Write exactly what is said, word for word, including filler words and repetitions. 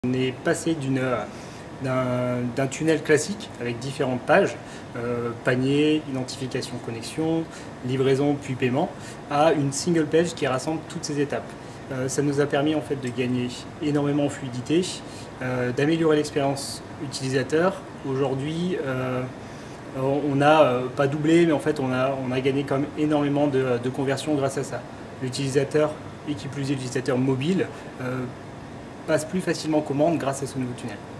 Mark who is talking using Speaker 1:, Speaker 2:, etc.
Speaker 1: On est passé d'un tunnel classique avec différentes pages, euh, panier, identification, connexion, livraison puis paiement, à une single page qui rassemble toutes ces étapes. Euh, ça nous a permis en fait de gagner énormément en fluidité, euh, d'améliorer l'expérience utilisateur. Aujourd'hui, euh, on n'a euh, pas doublé, mais en fait on a, on a gagné quand même énormément de, de conversions grâce à ça. L'utilisateur, et qui plus est l'utilisateur mobile, euh, passe plus facilement commande grâce à ce nouveau tunnel.